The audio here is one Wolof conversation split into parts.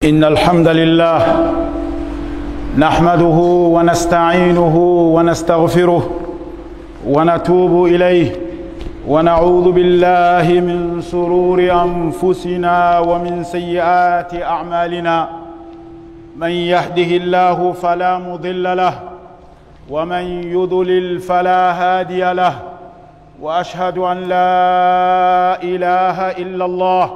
إن الحمد لله نحمده ونستعينه ونستغفره ونتوب إليه ونعوذ بالله من شرور أنفسنا ومن سيئات أعمالنا. من يهده الله فلا مضل له ومن يضلل فلا هادي له، وأشهد أن لا إله إلا الله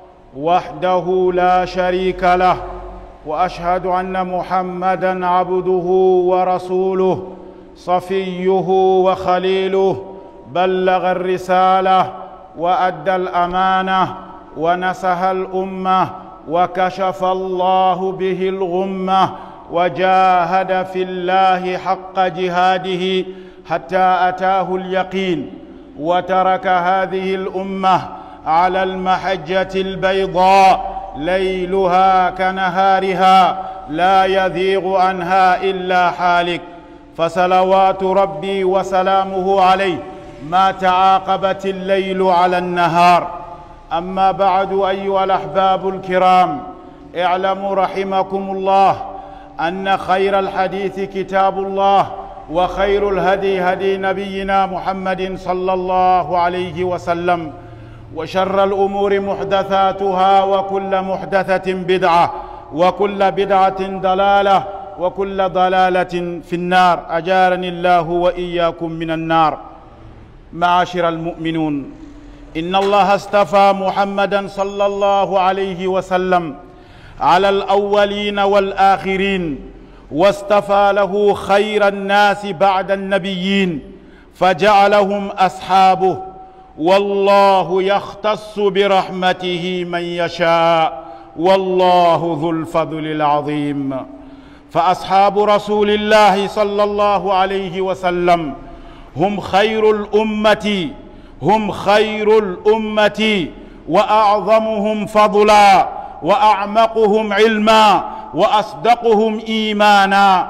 وحده لا شريك له، وأشهد أن محمدًا عبده ورسوله صفيه وخليله، بلغ الرسالة وأدى الأمانة ونصح الأمة وكشف الله به الغمة، وجاهد في الله حق جهاده حتى أتاه اليقين، وترك هذه الأمة على المحجة البيضاء ليلها كنهارها لا يزيغ عنها إلا حالك، فصلوات ربي وسلامه عليه ما تعاقبت الليل على النهار. أما بعد أيها الأحباب الكرام، اعلموا رحمكم الله أن خير الحديث كتاب الله، وخير الهدي هدي نبينا محمد صلى الله عليه وسلم، وشر الأمور محدثاتها، وكل محدثة بدعة، وكل بدعة ضلالة، وكل ضلالة في النار. أجارني الله وإياكم من النار. معاشر المؤمنون، إن الله اصطفى محمدا صلى الله عليه وسلم على الأولين والآخرين، واصطفى له خير الناس بعد النبيين فجعلهم أصحابه، والله يختص برحمته من يشاء، والله ذو الفضل العظيم. فأصحاب رسول الله صلى الله عليه وسلم هم خير الأمة، هم خير الأمة، وأعظمهم فضلا، وأعمقهم علما، وأصدقهم إيمانا،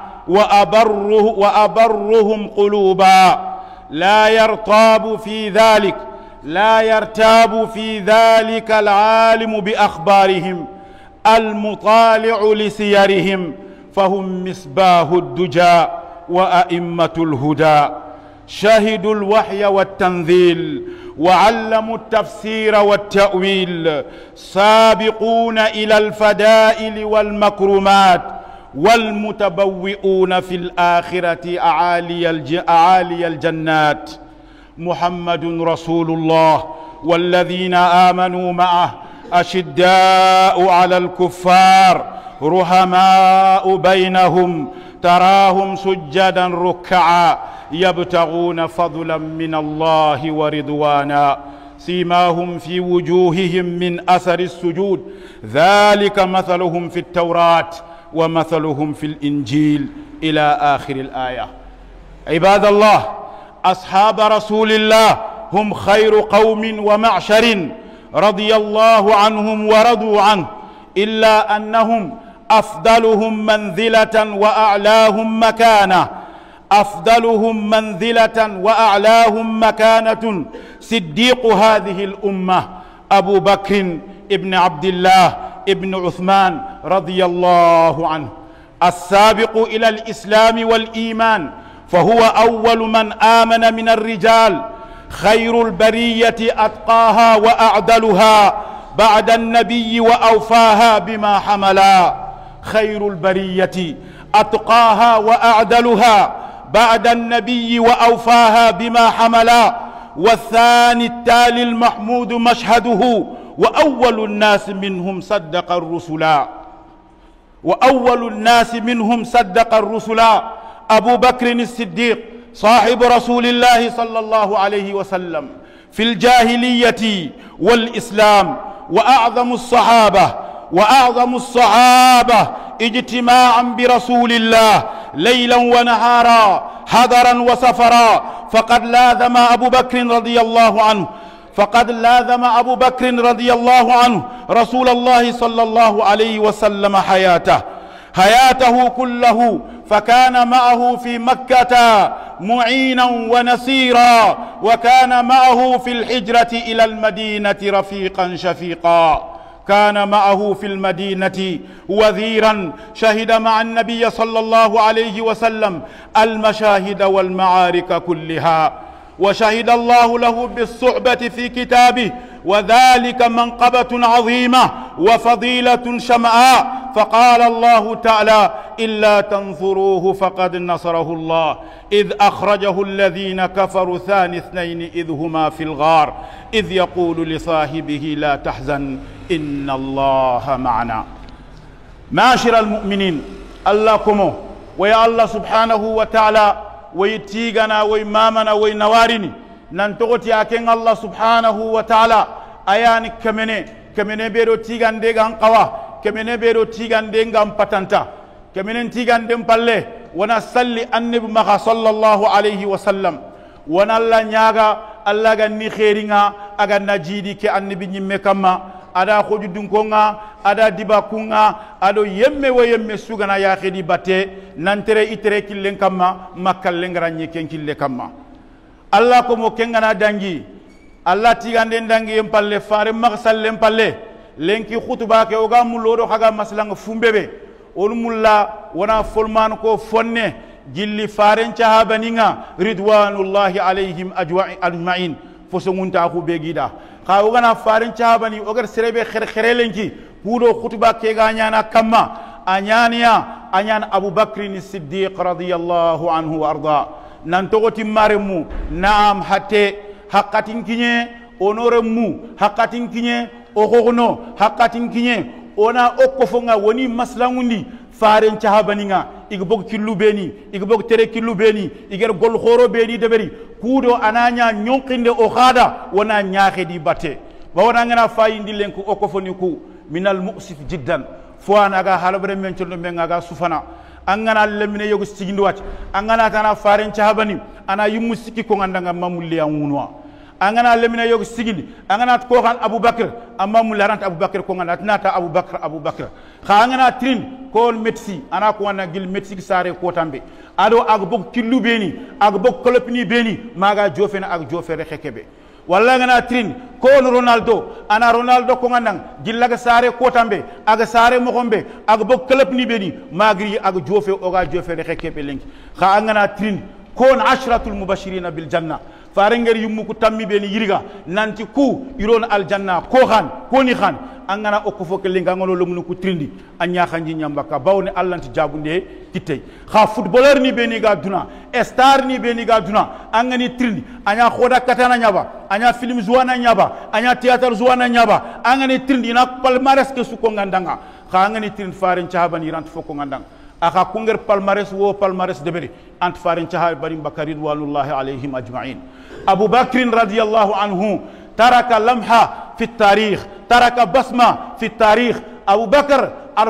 وأبرهم قلوبا. لا يرتاب في ذلك العالم بأخبارهم المطالع لسيرهم، فهم مصباح الدجى وأئمة الهدى. شهدوا الوحي والتنزيل، وعلموا التفسير والتأويل، سابقون إلى الفضائل والمكرمات، والمتبوئون في الآخرة أعالي الجنات. محمد رسول الله، والذين آمنوا معه أشداء على الكفار رحماء بينهم، تراهم سجدا ركعا يبتغون فضلا من الله ورضوانا، سيماهم في وجوههم من أثر السجود، ذلك مثلهم في التوراة ومثلهم في الإنجيل، إلى آخر الآية. عباد الله، أصحاب رسول الله هم خير قوم ومعشر رضي الله عنهم ورضوا عنه، إلا أنهم أفضلهم منزلة وأعلاهم مكانة، أفضلهم منزلة وأعلاهم مكانة صديق هذه الأمة أبو بكر ابن عبد الله ابن عثمان رضي الله عنه، السابق إلى الإسلام والإيمان، فهو أول من آمن من الرجال، خير البرية أتقاها وأعدلها بعد النبي وأوفاها بما حملا. خير البرية أتقاها وأعدلها بعد النبي وأوفاها بما حملا. والثاني التالي المحمود مشهده، وأول الناس منهم صدق الرسلا، وأول الناس منهم صدق الرسلا أبو بكر الصديق صاحب رسول الله صلى الله عليه وسلم في الجاهلية والإسلام، وأعظم الصحابة اجتماعا برسول الله ليلا ونهارا، حضرا وسفرا. فقد لازم أبو بكر رضي الله عنه رسول الله صلى الله عليه وسلم حياته كله، فكان معه في مكة معينا ونصيرا، وكان معه في الحجرة إلى المدينة رفيقا شفيقا. كان معه في المدينة وزيرا شهد مع النبي صلى الله عليه وسلم المشاهد والمعارك كلها، وشهد الله له بالصحبة في كتابه، وذلك منقبة عظيمة وفضيلة شمعاء. فقال الله تعالى: إلا تنصروه فقد نصره الله إذ أخرجه الذين كفروا ثاني اثنين إذ هما في الغار إذ يقول لصاحبه لا تحزن إن الله معنا. معاشر المؤمنين، الله كمو ويا الله سبحانه وتعالى ويتيغنا ويمامنا وينوارني ننتغتي أكين الله سبحانه وتعالى أياني كمني بيرو تيغان ديغان قوا كمني بيرو تيغان ديغان پتنتا كمني تيغان ديغان پالي ونصلي النبي مخا صلى الله عليه وسلم ونالله نياغا الله غني خيرينغا أغا نجيدي كي النبي نيمي كما ada khoju dunkonga ada dibakunga ado yemme wo yemme sugana ya khedi batte nantere itere killen kamma makkal lengranye ken kille kamma Allah ko mo kengana dangi Allah tigande dangi empalle fare magsal empalle lenki khutuba ke oga mulodo khaga maslanga fumbebe on mulla wana folman ko fonne gilli faren chahabaninga ridwanullahi alaihim ajma'in fosongunta ko begida ka ogana farin chahabani ogar serebe kherelenki kudo khutuba ke ganyana kamma anyan Abu Bakr as-Siddiq radiyallahu anhu warda nan togoti maremu naam hatte hakatin kinye onoremu hakatin kinye ogono hakatin kinye ona okofonga woni maslangundi farin chahabaninga igbog killu beni igbog tere killu beni iger gol khoro beni deberi kudo ananya nyonkinde o khada wana nyaake di batte ba wana ngana fayindi lenko okofoni ku minal mu'sif jiddan fo anaga halabre men coldo men aga sufana angana lemine yogo sigindi wat angana tana farin chahabani ana yimu sikki ko ngandanga mamulli anwunwa angana lemine yogo sigindi angana ko kan Abu Bakr amma mularant Abu Bakr ko ngana nata Abu Bakr kha angana trin ko metsi ana ko wana gil metsi sare ko tambe ado ag bok killu beni ag bok kolopini beni maga jofena ag jofere xekebe walla ngana trin ko Ronaldo ana Ronaldo ko ngandang gillaga sare ko tambe ag sare mo gombe ag bok kolopini beni magri ag jofe oga jofere xekebe lenki kha angana trin kon ashratul mubashirin bil janna farenger yummu ku tammi beni yiriga nanti ku iron al janna ko khan ko ni khan angana okko ke linga ngolo lomnu ku trindi anya khanji nyambaka bawne allanti jabunde kitay kha footballer ni beni ga duna star ni beni ga duna angani trindi anya khoda katana nyaba anya film zuwana nyaba anya theater zuwana nyaba angani trindi na palmares ke su ko ngandanga kha angani trindi faren chahabani rant foko ngandanga aka kunger palmares deberi ant farin chahabani bakarid wallahi alaihim ajma'in. Abu Bakr radiyallahu anhu taraka lamha fi tarikh taraka basma fi tarikh. Abu Bakr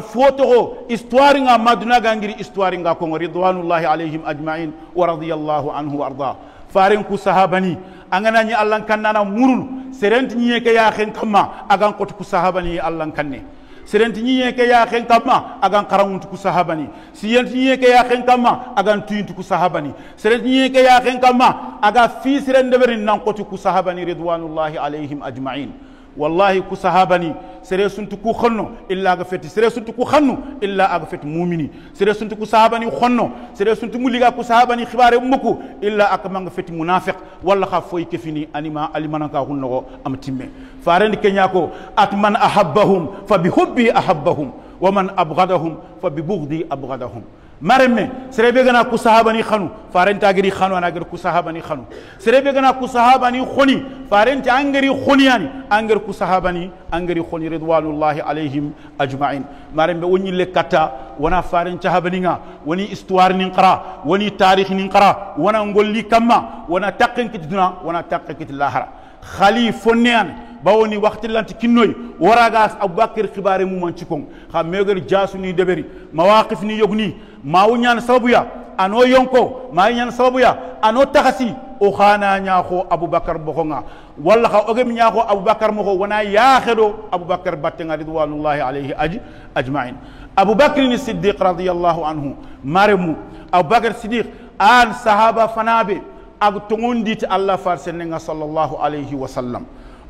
arfoto histoire nga maduna gangiri histoire nga ko ridwanullahi alaihim ajma'in wa radiyallahu anhu warda farin ku sahabani angana ni Allah kannana murul serenti nyeke ya khen kama agan ko ku sahabani Allah kanne serenti ñiye ke ya khen kama agan karanguntu ku sahabani siyenti ñiye ke ya khen kama agan tuyintu ku sahabani serenti ñiye ke ya khen kama aga fi sirende berin nan qoti ku sahabani ridwanullahi alaihim ajma'in. wallahi ku sahabani sere suntu ku khonno illa ga feti sere suntu ku khannu illa aga feti mu'mini sere suntu ku sahabani khonno sere suntu muliga ku sahabani khibare muku illa akama ga feti munafiq walla kha foy kefini anima alimanaka hunno am timme farendi kenyako atman ahabbahum fa bihubbi ahabbahum wa man abghadahum fa bibughdi abghadahum maremme serebe gana ku sahabani khanu farenta giri khanu anagir ku sahabani khanu serebe gana ku sahabani khoni farenta angari khoniani angir ku sahabani angari khoni ridwanullahi alaihim ajma'in. maremme woni le kata wana farenta habaninga woni histoire nin qara woni tarikh nin qara wana ngolli kamma wana taqin kituna wana taqin kit lahara khalifonian bawoni waxti lanti kinnoy waragas Abubakar khibare mu man ci kon xam meger jasu ni deberi mawaqif ni yogni mawu ñaan sababuya ano yonko ma ñaan sababuya ano taxasi o khana ñaxo Abubakar boxonga walla xa ogem ñaxo Abubakar mo wana yaxedo Abubakar battenga ridwanullahi alayhi ajma'in. Abubakar ni Siddiq radiyallahu anhu maremu Abubakar Siddiq an sahaba fanabe ag tongonditi Allah farsenenga sallallahu alayhi wa sallam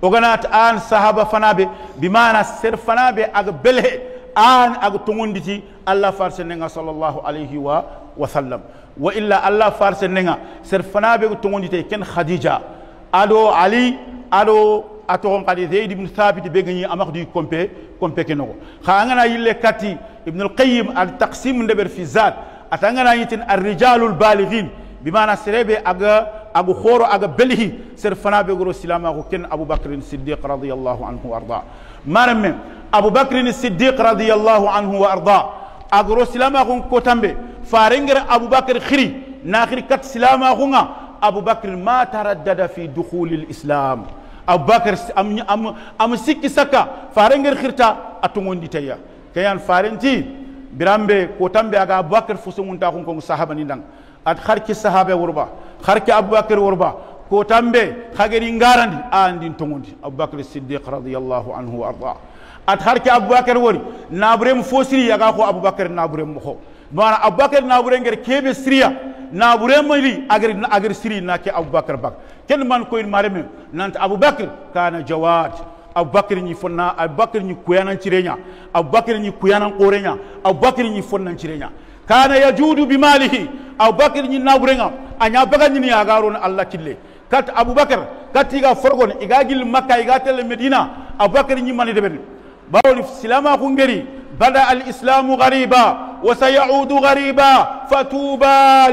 oganat an sahaba fanabe bimana ser fanabe ag belhe an ag tongonditi Allah farse nenga sallallahu alayhi wa sallam wa illa Allah farse nenga ser fanabe ag tongondite ken Khadija ado Ali ado atoron qadi Zaid ibn Thabit be gani amak du kompe kenogo kha ngana yille kati ibn al-Qayyim al-Taqsim ndaber fi zat atangana yitin ar-rijalul balighin bimana serebe aga khoro aga belhi ser fanabe goro silama ko ken Abu Bakr as-Siddiq radiyallahu anhu warda marame Abu Bakr as-Siddiq radiyallahu anhu warda agro silama ko tambe farengere Abu Bakr khiri nakhir kat silama ko nga Abu Bakr ma taraddada fi dukhul al-islam Abu Bakr am sikki saka farengere khirta atungondi tayya kayan farenti birambe ko tambe aga Abu Bakr fusumunta ko sahaba ni dang at kharki sahaba wurba kharki Abu Bakr wurba ko tambe khageri ngarandi andin tongondi Abu Bakr as-Siddiq radiyallahu anhu warda at kharki Abu Bakr wori naburem fosiri aga ko Abu Bakr naburem mo mana Abu Bakr naburem nger kebe siriya naburem mali agar siri na ke Abu Bakr bak ken man ko mareme nant Abu Bakr kana jawad Abu Bakr ni fonna Abu Bakr ni kuyanan cirenya Abu Bakr ni kuyanan qorenya Abu Bakr ni fonnan cirenya kana yajudu bimalihi Abu Bakr ni naburenga anya baga ni agaron Allah kille kat Abu Bakr katiga forgon igagil Makka igatel Medina Abu Bakr ni mani deben bawli silama ko ngeri bada al-islamu ghariba wa sayaudu ghariba fatuba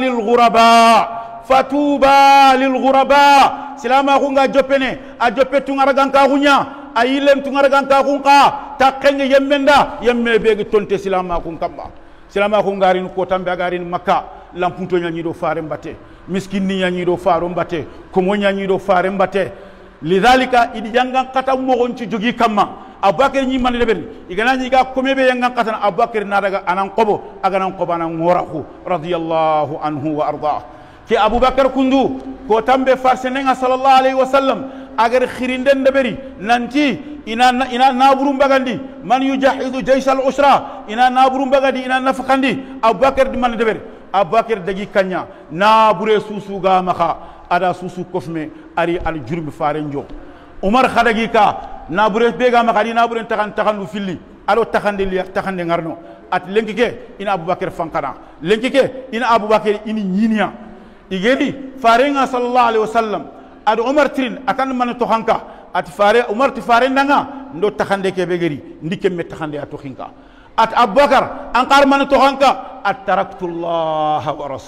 lil ghuraba silama ko nga jopene a jopetu ngaragan ka hunya ayilem tu ngaragan ka hunka takenge yemmenda yemme begi tonte silama ko kamba silama ko ngarin ko tambe agarin Makka lampunto nyanyi do fare mbate miskini nyanyi do faro mbate komo nyanyi do fare mbate lidhalika idi jangan kata mo gonci jogi kamma Abu Bakr ni man leben igana ni ga komebe yangan kata Abu Bakr na daga anan qobo aganan qoba nan ngorahu radiyallahu anhu wa arda ki Abu Bakr kundu ko tambe farsenenga sallallahu alaihi wasallam agar khirinden deberi nanti ina naburum bagandi man yujahidu jaysh al-usra ina naburum bagandi ina nafakandi Abu Bakr di man deberi Abu Bakr dagi kanya nabure susu ga maka ada susu kofme ari al jurbi farenjo Umar khadagi ka nabure bega maka di nabure takan filli alo takande li takande ngarno at lenkike ina Abu Bakr fankana lenkike ina Abu Bakr ini nyinia igeli farenga sallallahu alaihi wasallam ad Umar trin atan man to hanka at fare Umar ti fare ndanga ndo takande ke begeri ndike me takande ato hinka at Abu Bakr ankar man to hanka at taraktullah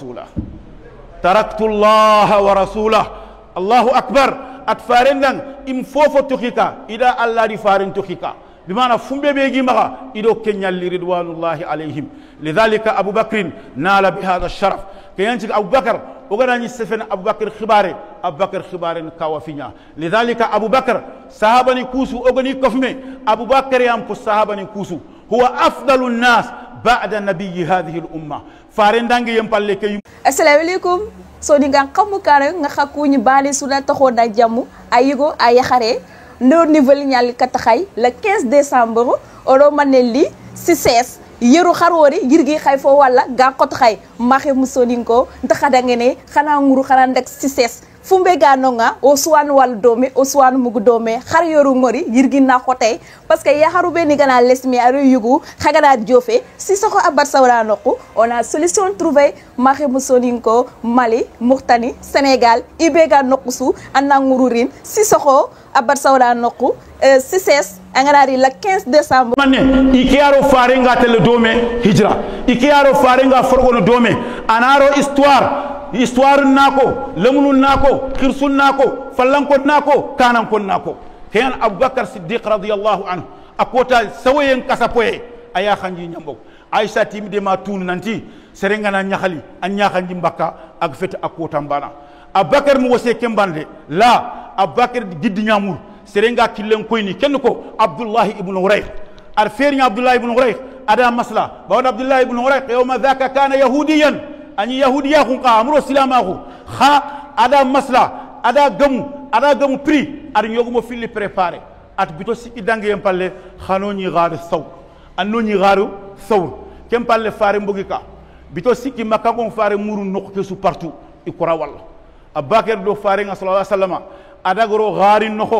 wa rasulah Allahu akbar at fare ndang im fofo to hika ida Allah di fare to hika bimana fumbe begi maka ido kenyal ridwanullahi alaihim lidhalika Abu Bakr nala bihadha الشرف كيانتك أبو بكر وقراني سفن أبو بكر خبار كوافينا لذلك أبو بكر صحابني كوسو أغني كفمي أبو بكر ينفو صحابني كوسو هو أفضل الناس بعد نبي هذه الأمة فارندانجي ينبالك السلام عليكم سوني غان خمو كان nga xakuñu balé sula taxo da jamu ayigo ayaxare ndo niveau ñal kataxay le 15 décembre oro maneli CCS yeru xarori girgi xay fo wala ga kot xay maxe musoninko ndaxada ngene xana nguru xana ndak CCS fumbe ga nonga o suwan wal dome o suwan mugu dome xar yoru mori girgi na xote parce que ya xaru beni gana lesmi aru yugu xagana jofé si soko abar sawra noku on a solution trouvé maxe musoninko Mali Mauritanie Sénégal ibega nokusu anna ngururin si soko abar sawra noku CCS angari le 15 décembre manne ikiaro farenga tel dome hijra ikiaro farenga forgono dome anaro histoire nako lemunu nako khirsun nako fallanko nako kananko nako ken Abubakar Siddiq radiyallahu anhu akota sawayen kasapoye aya khanji nyambo Aisha timide ma tunu nanti serenga na nyakhali anya khanji mbaka ak fet akota mbana Abubakar mu wose kembande la Abubakar giddi nyamul serenga killen koyni ken ko Abdullah ibn Urayq arferi Abdullah ibn Urayq ada masla bawd Abdullah ibn Urayq yawma dhaka kana yahudiyan ani yahudiya khun qa amro silamahu kha ada masla ada gamu pri ar nyogumo fili préparer at bito siki dangi yempalle khanoni garu saw annoni garu saw kempalle fare mbogika bito siki makako fare muru nokke su partout ikora walla Abubakar do fare nga sallallahu alaihi wasallam ada goro gari noko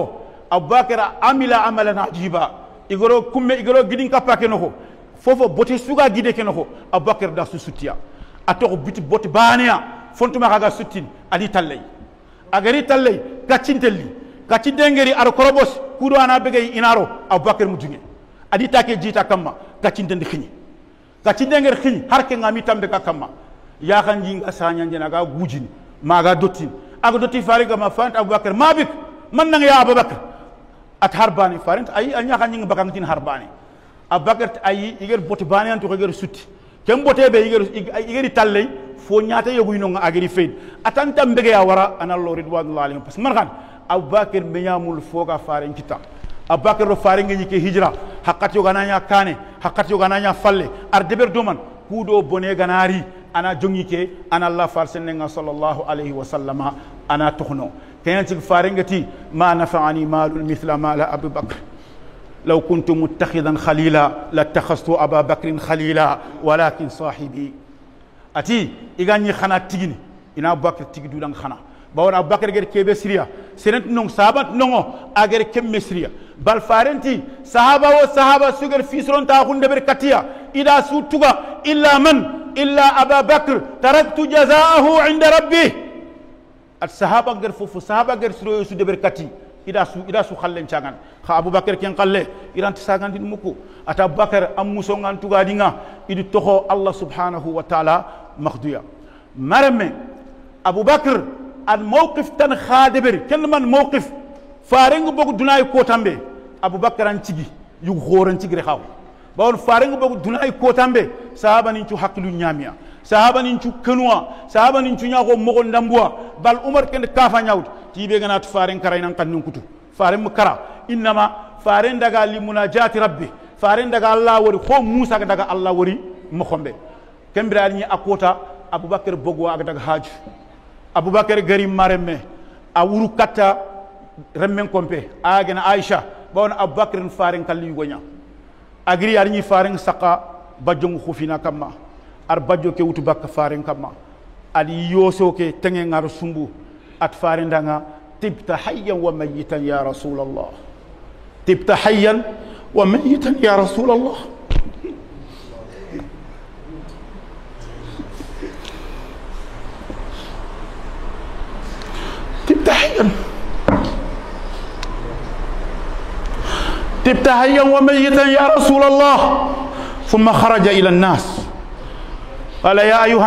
abubakar amila amalan ajiba igoro kumme igoro gidin kapake noko fofo bote suga gide ke noko abubakar da susutia atoko biti bote bania fontuma kaga sutin adi tallay agari tallay kacintelli kacindengeri ar korobos kudo ana begay inaro abubakar mujunge adi take jita kamma kacintendi khini kacindenger khini harke ngami tambe ka kamma ya kan jinga sanya njena ga gujini maga dotin aga doti fariga ma fant abubakar mabik man nang ya abubakar at harbani farint ay anya kan jinga bakang tin harbani abubakar ay iger bote bani antu ko iger sutti kem bote be iger tallay fo nyaata yogu no ageri feed atanta mbege ya wara ana Allah ridwanullahi alayhi pas man kan abubakar menyamul foga farin kita abubakar ro farin ngi ke hijra hakati yo gananya kane hakati yo gananya falle ar deber doman kudo bone ganari ana jongi ke ana Allah farsenga sallallahu alayhi wa sallama ana tukhno kayan ci faringati ma nafa'ani malun mithla mala Abu Bakr law kuntu muttakhidan khalila latakhastu Aba Bakr khalila walakin sahibi ati igani khana tigini ina Abu Bakr tigi dudan khana bawon Abu Bakr ger kebe Syria senent non sahabat nongo ager kemme Syria bal farenti sahaba sugar fisron ta hunde ber katia ida su tuga illa man إلا أبا بكر تركت جزاءه عند ربه الصحابة غير فوفو صحابة غير سلو يسود بركتي إذا سو خلين شغان خا أبو بكر كين قال إيران تساغان دين مكو أتا أبو بكر أم مسونغان تغادينا إدو تخو الله سبحانه وتعالى مخدويا مرمي أبو بكر الموقف تن خادبر كن من موقف فارنغ بوك دوناي كوتامبي أبو بكر أنتيجي يغورن تيجي خاو bawol farengo bogo dunay ko tambe sahaba nin ci hakilu nyamia sahaba nin ci kenwa sahaba nin ci nyaako mogo ndambua bal umar ken kafa nyawt tibe ganat faren karay nan kan kutu faren mukara inma faren daga li munajati rabbi faren daga allah wori ko musa daga allah wori mo xombe kembira ni akota abubakar bogo ak daga haju abubakar gari maremme a wuru katta remmen kompe agena aisha bawon abubakar faren kalli gonya agri arni faring saka bajong khufina kama ar bajo ke wutu bak faring kama ali yoso ke tenge ngar sumbu at faring danga tibta hayyan wa mayitan ya rasulullah tibta hayyan wa mayitan ya rasulullah tibta hayyan تبت حيا وميتا يا رسول الله ثم خرج إلى الناس قال يا أيها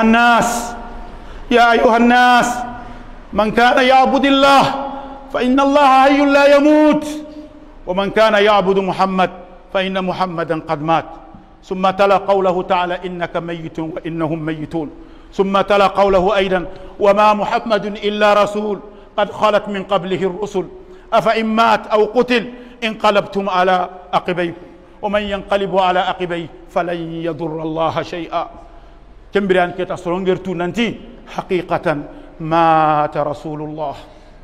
الناس من كان يعبد الله فإن الله حي لا يموت ومن كان يعبد محمد فإن محمدا قد مات ثم تلا قوله تعالى إنك ميت وإنهم ميتون ثم تلا قوله أيضا وما محمد إلا رسول قد خلت من قبله الرسل أفإن مات أو قتل انقلبتم على عقبيكم ومن ينقلب على عقبيه فلن يضر الله شيئا كمبريان كتا سرونغرتو ننتي حقيقة مات رسول الله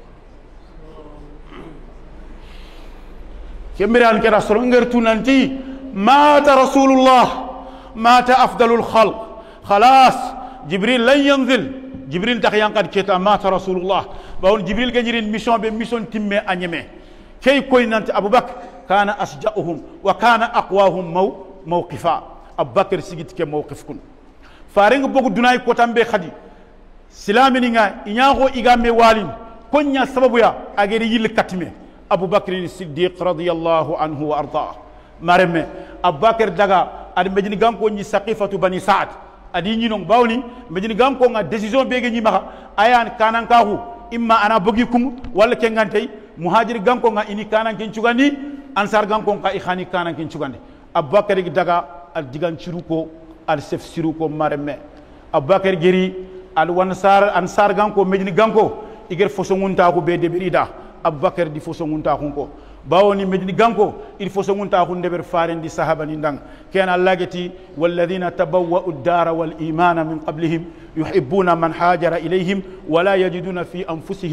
كمبريان كتا سرونغرتو ننتي مات رسول الله مات أفضل الخلق خلاص جبريل لن ينزل جبريل تخيان قد كتا مات رسول الله باون جبريل كنجرين ميشون بميشون تيمي أنيمي كي كوينانت أبو بكر كان أشجعهم وكان أقواهم موقفا أبو بكر سيجت كموقفكم فارنغ بوك دوناي كوتام بي خدي سلامي نيغا إنياغو إيغامي والين كونيا سببويا أغيري يل كاتمي أبو بكر الصديق رضي الله عنه وأرضاه مرمي أبو بكر دغا أد مديني غانكو ني سقيفة بني سعد أدي ني نون باوني مديني غانكو nga décision bege ñi maxa ayan kanan kaxu imma ana bogi kum wala ke ngantay muhajir ganko nga ini kanan ken cugandi ansar ganko nga ikhani kanan ken cugandi abubakar daga al digan ciruko al sef ciruko mareme abubakar geri al ansar ganko medini ganko iger foso ngunta ko be deberida abubakar di foso ngunta ko bawoni medini ganko il foso ngunta ko deber faren di sahaba ni ndang ken allagati walladhina tabawwa'u ad-dara wal imana min qablihim yuhibbuna man hajara ilayhim wala yajiduna fi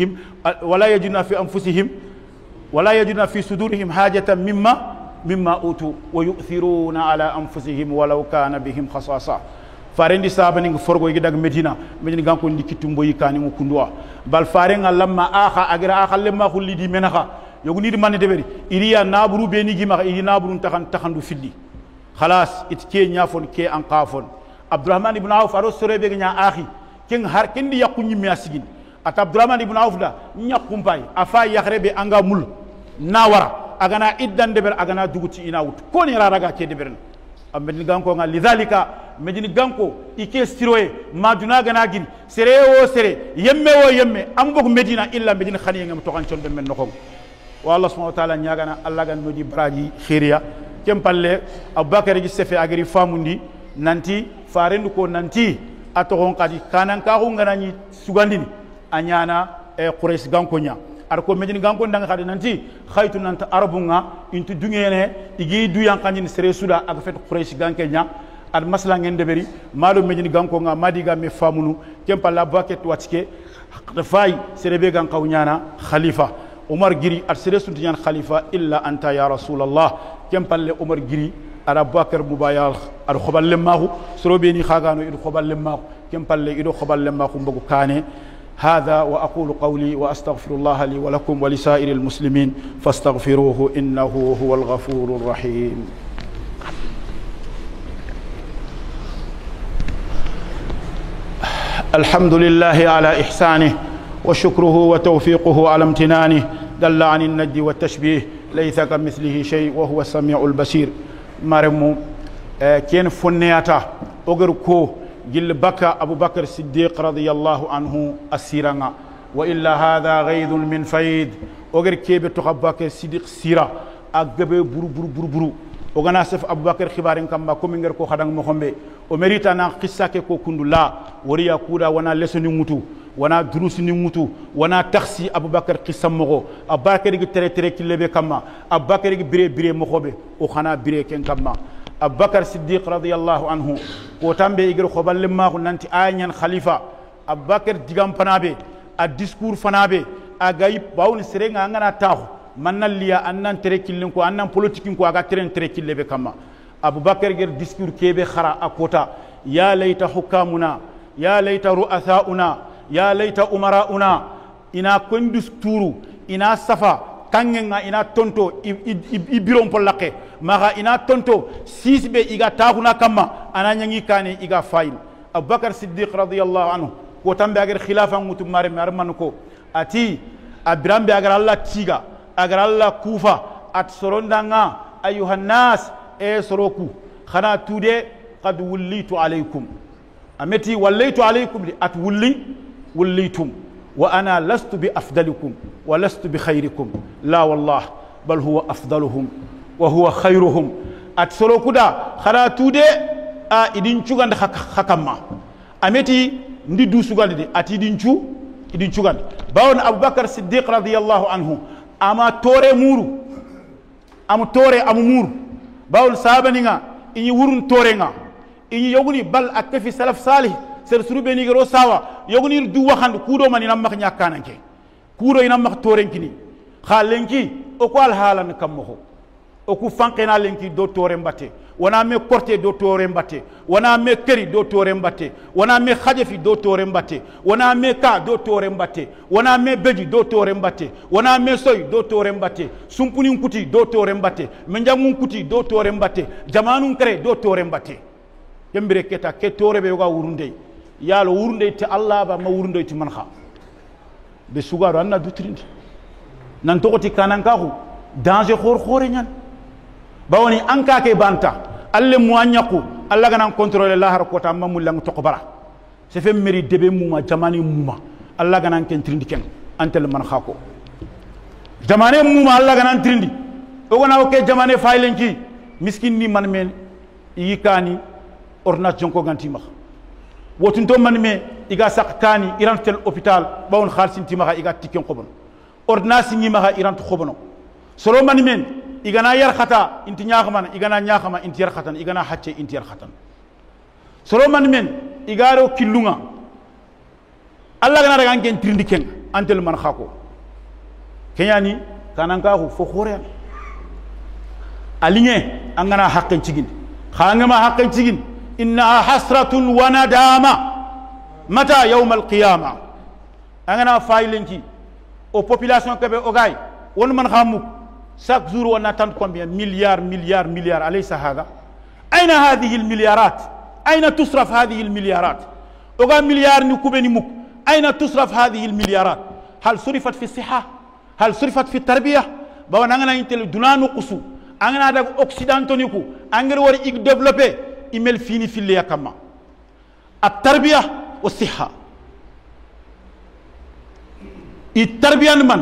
صدورهم حاجة مما أوتوا ويؤثرون على أنفسهم ولو كان بهم خصاصة farendi sabani ngi forgo gi dag medina ganko ndi kitumbo yikani mo kundwa bal farenga lamma akha agira akha lemma khulli di menaha yoguni di man deberi iriya naburu be ni gima iri naburu taxandu filli khalas it ke nyafon ke an qafon Abdurrahman ibn Auf aro sore be nya akhi ken har ken di yakku nyimi asigin at Abdurrahman ibn Auf da nyakum pay afa yakhrebe anga mul nawara agana iddan deber agana duguti ina wut ko ni raraga ke deber amedni ganko nga lidhalika medini ganko ike stiroye maduna gana gin sere o sere yemme am bok medina illa medina khani ngam to kan be men nokon wa Allah subhanahu wa ta'ala nyagana Allah gan no di braji khiriya kempalle Abubakar gi sefe agri famundi nanti farendu ko nanti atogon kadi kanan ka ko ngana sugandini anyana Quraysh ganko nya ar ko medini ganko ndanga khadi nanti khaytu nanta arabunga intu dungene igi du yankani sere suda ak fet Quraysh ganke nya ad masla ngeen deberi malo medini ganko nga madiga me famunu kempalla baket watike fay serebe gan kawnyana khalifa Umar giri ad sere sunti nyan khalifa illa anta ya rasulullah kempalle Umar giri ara Bakar mubayal ad khobal lemmahu sorobe ni khagano ido khobal lemmahu kempalle ido khobal lemmahu mbogu kane هذا وأقول قولي وأستغفر الله لي ولكم ولسائر المسلمين فاستغفروه إنه هو الغفور الرحيم الحمد لله على إحسانه وشكره وتوفيقه على امتنانه دل عن الند والتشبيه ليس كمثله شيء وهو السميع البصير مرمو كين فنياتا أغركو جل بكى أبو بكر الصديق رضي الله عنه السيرنا وإلا هذا غيظ من فيض أجر كيب تخبك الصديق سيرة أجب برو برو برو برو وغنا سف أبو بكر خبارين كم باكم إنغر كو خدان مخمبه ومريتنا قصة كو كندلا وريا كودا ونا لسني موتو ونا دروس نموتو ونا تخسي أبو بكر قصة مغو أبو بكر تري تري كلبه كما أبو بكر بري بري مخبه وخنا بري كن كما أبو بكر الصديق رضي الله عنه وتامبي يجرو خبال لما ننتي آيان خليفة أبو بكر ديغام فنابي الديسكور فنابي أغايب باون سرين عنا تاخو من اللي أنن تركيلنكو أنن بوليتيكينكو أغا ترين تركيل بكما أبو بكر غير ديسكور كيبي خرا أكوتا يا ليت حكامنا يا ليت رؤساؤنا يا ليت أمراؤنا إنا كندستورو إنا صفا kangenga ina tonto ibiron polake maga ina tonto sisbe iga taxuna kama ananyangi kane iga fayil Abubakar Siddiq radiyallahu anhu ko tambe agar khilafa mutu mare man ko ati abrambe agar Allah tiga agar Allah kufa at sorondanga ayuhan nas e soroku khana tude qad wullitu alaykum ameti wallaytu alaykum li at wullitum وأنا لست بأفضلكم ولست بخيركم لا والله بل هو أفضلهم وهو خيرهم أتسرو كدا خلا تودي إدين شوغان خكما أمتي ندي سوغان دي أتي إدين شوغان باون أبو بكر الصديق رضي الله عنه أما توري مورو أما توري أما مورو باون سابنينا إني ورون تورينا إني يغني بل أكفي سلف صالح ser suru be ni gero sawa yogni du waxand kudo man inam mak nyakananke kudo inam mak torenkini khalenki o ko al halan kammo o ku fankena lenki do tore mbatte wana me korte do tore mbatte wana me keri do tore mbatte wana me khajefi do tore mbatte wana me ka do tore mbatte wana me beji do tore mbatte wana me soy do tore mbatte sumpuni kuti do tore mbatte menjamun kuti do tore mbatte jamanun kare do tore mbatte yembere keta ke tore be yoga wurunde yalo wurnde te Allah ba ma wurnde te man kha be sugaro anna dutrindi nan tokoti kanan kahu danger khore nyan bawoni anka ke banta alle mo anyaku Allah ganan contrôler la har kota mamul lang to bara se fe meri debe muma jamani muma Allah ganan ken trindi ken antel man kha ko jamane muma Allah ganan trindi o gona o ke jamane faylenki miskin ni man men yikani ordination ko ganti ma wotunto man me iga sakani iran tel hôpital bawon khalsin timaha iga tikken khobon ordonnance ni maha iran to khobono solo man men igana yar khata inti nyaxman igana nyaxama inti yar khatan igana hacce inti yar khatan solo man men igaro kilunga Allah gana daga ngen trindi ken antel man khako kenyani kananka hu fo khore alinge angana haqqen cigin khangama haqqen cigin إنها حسرة وندامة متى يوم القيامة أنا فايلنكي أو population كبه أوغاي on man khamuk chaque jour on attend combien milliards أليس هذا أين هذه المليارات أين تصرف هذه المليارات أوغا مليار نكوبني مك أين تصرف هذه المليارات هل صرفت في الصحة هل صرفت في التربية بابا نانا ينتل دونا نقصو أنا دا أوكسيدانتونيكو أنغر وري إك ديفلوبي إيميل فيني في اللي كما التربية والصحة التربية من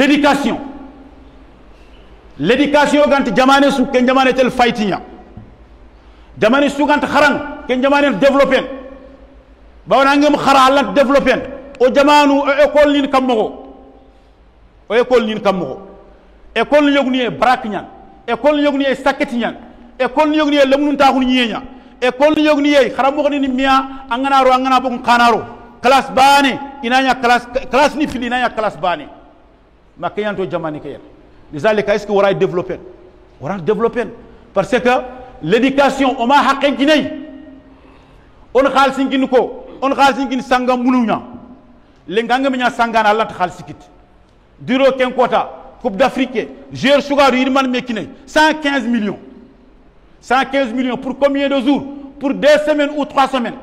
l'éducation gant jamane su ken jamane tel fighting jamane su gant kharan ken jamane développer bawna ngam khara Allah développer o jamanu école lin kammo o école lin kammo école yogni brak ñan école yogni sakati ñan école yogni lamnun taxul ñeña école yogni kharam mo ni miya angana bo kanaro classe bane inanya classe ni fili inanya classe bane makayanto jamane kayel لذلك est-ce que wara développer parce que l'éducation o ma haqqe ginay on khalsin gin ko on khalsin gin sanga mulunya le nganga minya sangana Allah ta khalsikit duro ken kota coupe d'Afrique joueur sugaru yirman mekinay 115 millions pour combien de jours pour 2 semaines ou 3 semaines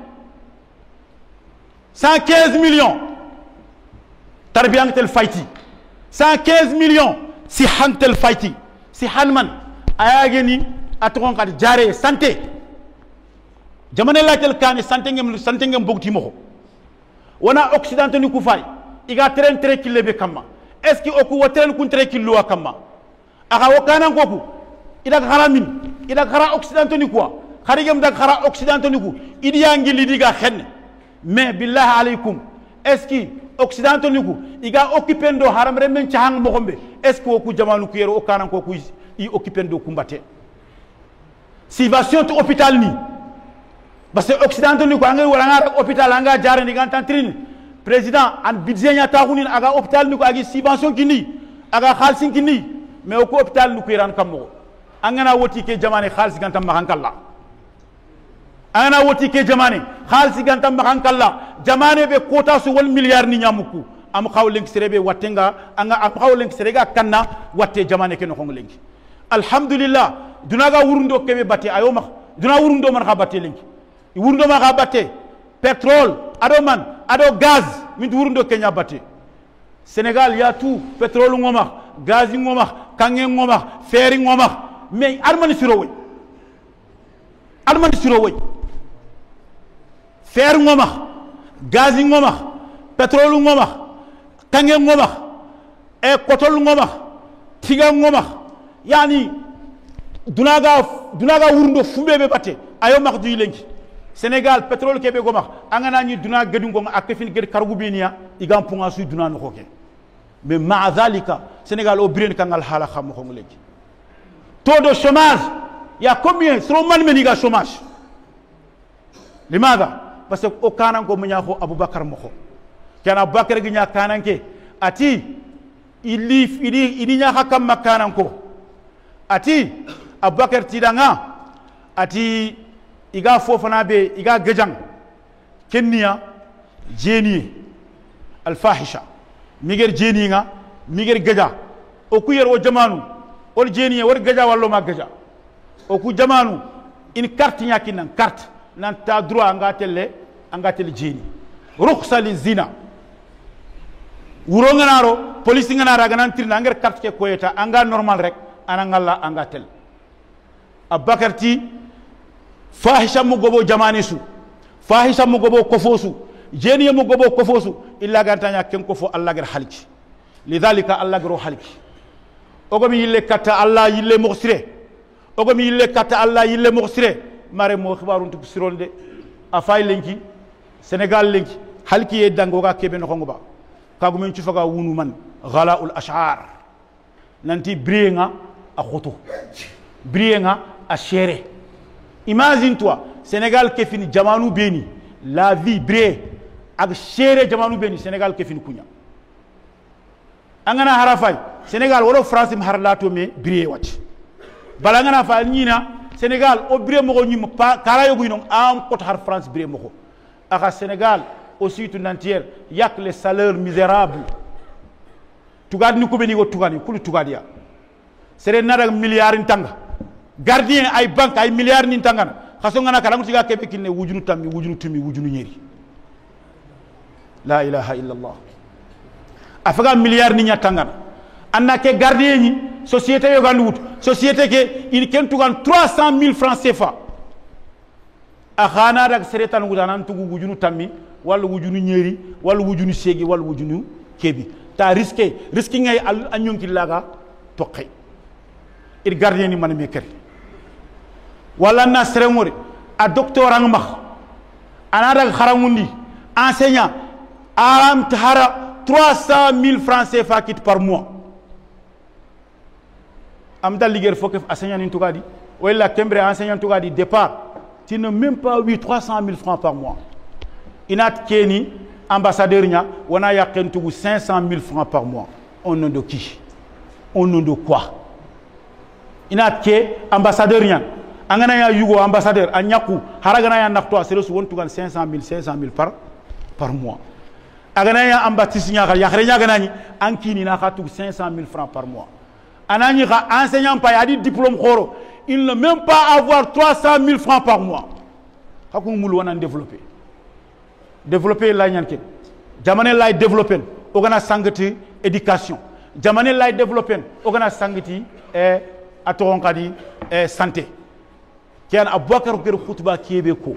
115 millions tarbiyang tel fighti 115 millions si hantel fighti si halman ayageni atron kad jare santé jamane latel kani santé ngem bogti moko wana occident ni ku fay iga tren kille be kamma est ce que oku watren kun kilo kamma aga wakana ngoku ida haramin ida khara occident ni quoi kharigem da khara occident ni ku idi yangi lidiga xenne mais billahi alaykum est ce que occident ni ku iga occupendo haram remen chang mo gombe est ce que ku jamanu ku yero okana ko ku i occupendo kumbate situation to hôpital ni parce que occident ni ku angay wala ngara hôpital anga jare ni gantan trin président an budget nya taxunin aga hôpital ni ku agi subvention kini aga khalsin kini mais ko hôpital ni ku iran kammo angana woti ke jamane khalis gantam mahankalla ana woti ke jamane khalsi gantam mahankalla jamane be quota su wal milliard ni nyamuku am khawlen serebe watenga anga am khawlen serega kanna watte jamane ke no khongelengi alhamdulillah dunaga wurundo kebe batte ayoma duna wurundo man khabate lengi wurundo ma khabate pétrole ado man ado gaz min wurundo kenya batte Sénégal ya tout pétrole ngoma gaz ngoma kange ngoma fer ngoma mais armani siro way fer ngoma gaz ngoma pétrole ngoma kange ngoma e kotol ngoma tiga ngoma yani dunaga wurundo fubebe batte ayo makdu lengi Sénégal pétrole kebe goma angana ni duna gadu ngoma akefin ged kargu benia igam punga su duna no xoke mais ma zalika Sénégal o biren kangal hala xam ko lengi taux de chômage il y a combien sur man meniga chômage limaga parce que o kanan ko munya ko Abubakar moko kana Abubakar gi nya kanan ke ati ili nya hakam makanan ko ati Abubakar tidanga ati iga fofana be iga gejang kenya jeni al fahisha miger jeni nga miger geja o ku yer o jamanu ol jeni war geja wallo ma geja o ku jamanu in carte nyaki nan carte nan ta droit anga telle jeni rukhsa li zina wuro nganaro police nganara ganan tirna anger carte ke koyeta anga normal rek anangalla anga tel Abubakar ti fahisha mu gobo jamani su fahisha mu gobo kofosu jeni mu gobo kofosu illa gantanya ken kofo Allah gar halki lidhalika Allah garo halki ogomi yille kata Allah yille muxsire ogomi yille kata Allah yille muxsire mare mo khibarun tu sironde afay lenki Sénégal lenki halki e dangoga kebe no kongoba kagumen ci faga wunu man ghala'ul ash'ar nanti brienga a khoto brienga a chere. Imagine-toi, Sénégal qui finit Jamanou Beni, la vie bré, avec chere Jamanou Beni, Sénégal qui finit Kounia. Angana Harafay, Sénégal, ou France, Mharlato me bré watch. Balangana Falnina, Sénégal, au bré moro ni pas, Karayoguinon, am côté Har France bré moro. Aka Sénégal, aussi tout entier, yak les salaires misérables. tugadi ni ko beni go tugani kulu tugadiya sere nada milliard in tanga gardien ay banque ay milliard ni tanga khaso ngana kala ngutiga kebe kinne wujunu tammi wujunu tumi wujunu nyeri la ilaha illa allah afaga milliard ni nyatanga anna ke gardien ni société yo gandu wut société ke il ken tugan 300,000 francs CFA akhana dak sere tan wudanan tugu wujunu tammi wala wujunu nyeri wala wujunu segi wala wujunu kebi ta risque ngay anyonki laga tokkay il gardien ni man me kër wala na seremori a docteur ang max anada kharamundi enseignant aram tahara 300,000 francs CFA kit par mois am dal liguer fokef enseignant ni tugadi wala kembre enseignant tugadi départ tu n'as même pas eu 300,000 francs par mois inat keni ambassadeur nya wana yaken tugu 500,000 francs par mois au nom de qui au nom de quoi inat ke ambassadeur nya angana ya yugo ambassadeur anyaku haragana ya nakto sere su won tugan 500,000 par mois agana ya ambatis nya ya khare nya ganani ankini na khatu 500,000 francs par mois anani ka enseignant pa ya di diplôme khoro il ne même pas avoir 300,000 francs par mois hakum mul wona développer la ñanke jamane lay développer ogana sangati éducation jamane lay développer ogana sangati atoron kadi santé kian abubakar ker khutba kebe ko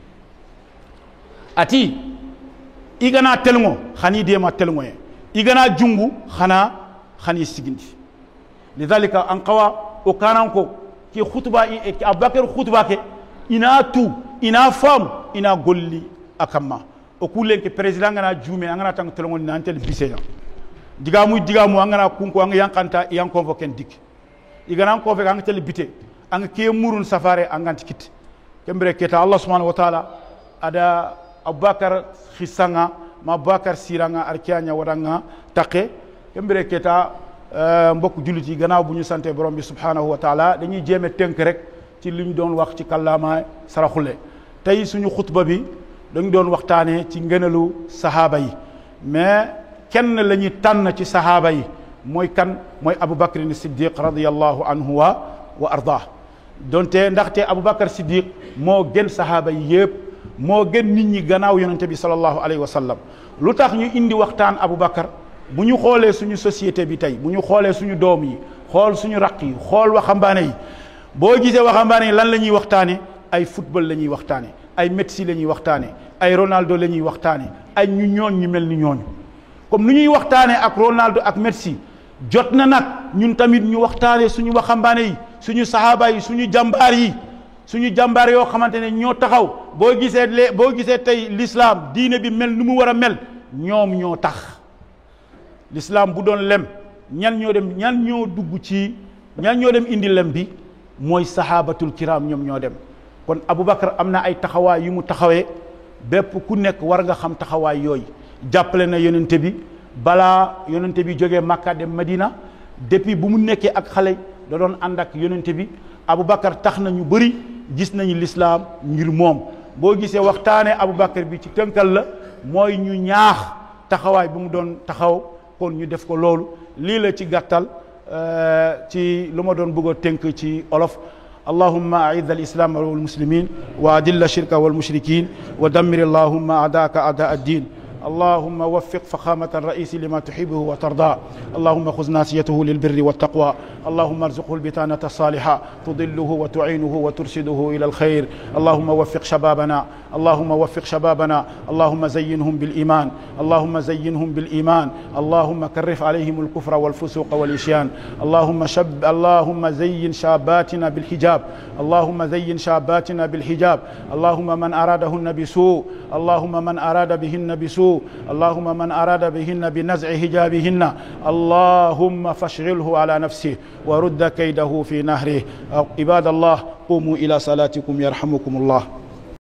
ati igana telngo khani de ma telngo igana jungu khani sigindi lidhalika an qawa o kanan ko ki khutba ki abubakar khutba ke ina fam ina golli akamma o kulen ke président ngana jume ngana tang telngo ni antel biseya digamu ngana kunko ang yankanta yang convoquer dik igana convoquer ang tel bité ang ke murun safare anganti kit kembre keta Allah subhanahu wa ta'ala ada abubakar khisanga ma bakar siranga arkianya wadanga take kembre keta mbok juliti gannaaw buñu santé borom bi subhanahu wa ta'ala dañuy jéme tenk rek ci liñ doon wax ci kallama saraxule tay suñu khutba bi dañ doon waxtane ci ngeenelu sahaba yi mais kenn lañu tan ci sahaba yi moy kan moy abubakar as-siddiq radiyallahu anhu wa ardah donte ndaxte abubakar siddiq mo gën sahaba yi yeb mo gën nit ñi gannaaw yonente bi sallallahu alayhi wa sallam lutax ñu indi waxtaan abubakar bu ñu xoolee suñu société bi tey bu ñu xoolee suñu doom yi xool suñu raq yi xool waxambaane yi boo gisee waxambaane yi lan la ñuy waxtaane ay football la ñuy waxtaane ay Messi la ñuy waxtaane ay Ronaldo la ñuy waxtaane ay ñu mel ni ñooñu comme nu ñuy waxtaane ak Ronaldo ak Messi jot na nag ñun tamit ñu waxtaane suñu waxambaane yi suñu sahaba yi suñu jàmbaar yoo xamante ne ñoo taxaw boo gisee tey l'islam diine bi mel nu mu war a mel ñoom ñoo tax l'islam bu doon lem ñan ñoo dem indi lem bi mooy sahabatul kiram ñoom ñoo dem kon abubakar am na ay taxawaay yu mu taxawee bépp ku nekk war nga xam taxawaay yooyu jàppale na yonente bi balaa yonente bi jógee Makka dem Madina depuis bu mu nekkee ak xale da doon ànd ak yonente bi abubakar tax na ñu bëri gis nañu l'islam ngir moom boo gisee waxtaane abubakar bi ci tënkal la mooy ñu ñaax taxawaay bu mu doon taxaw kon ñu def ko loolu lii la ci gàttal ci lu ma doon bëgg a tënk ci olof اللهم أعز الإسلام والمسلمين وأذل الشرك والمشركين ودمر اللهم أعداءك أعداء الدين اللهم وفق فخامة الرئيس لما تحبه وترضاه اللهم خذ ناسيته للبر والتقوى اللهم ارزقه البطانة الصالحة تضله وتعينه وترشده إلى الخير اللهم وفق شبابنا اللهم زينهم بالإيمان اللهم كرف عليهم الكفر والفسوق والعصيان اللهم زين شاباتنا بالحجاب اللهم من أرادهن بسوء اللهم من أراد بهن بنزع حجابهن اللهم فاشغله على نفسه ورد كيده في نهره عباد الله قوموا إلى صلاتكم يرحمكم الله